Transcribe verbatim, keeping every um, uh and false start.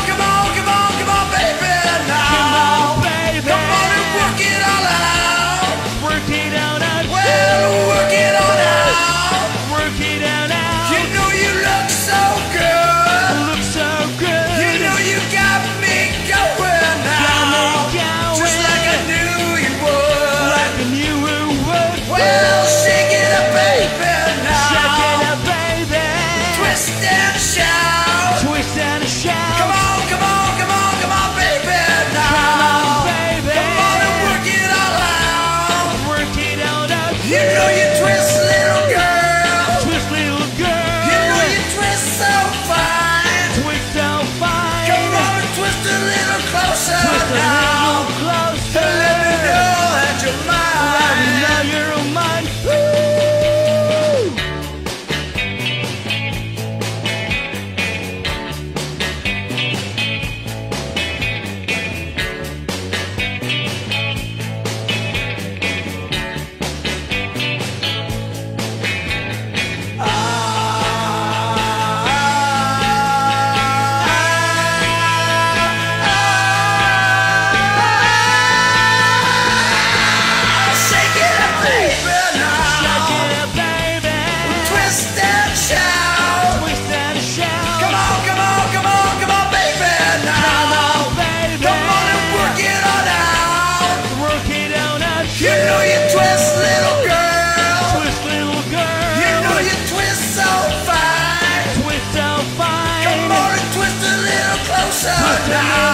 come on, come on, come on, baby, now. Come on, baby. Come on and work it all out. Work it out, out. Well, work it on out. Work it out, out. You know you look so good. Look so good. You know you got me going now. Got me going. Just like I knew you would. Like I knew it would. Well, shake it up, baby, now. Shake it up, baby. Twist and shout. Twist and shout. Come on, come on, come on, come on, baby, now. Come on, baby. Come on and work it all out. Work it out, out. You know you twist, little girl. Twist, little girl. You know you twist so fine. Twist so fine. Come on and twist a little closer Twist a now. little closer. And let me know that you're mine. Let me know you're mine. Woo! Shake it up, baby, now. Shake it up, baby. Twist and shout. Twist and shout. Come on, come on, come on, come on, baby, now. Come on, baby. Come on and work it on out. Work it out, out. You know you twist, little girl. Twist, little girl. You know you twist so fine. Twist so fine. Come on and twist a little closer Twist a now.